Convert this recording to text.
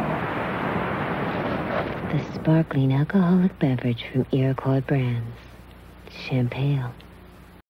The sparkling alcoholic beverage from Iroquois Brands. Champagne.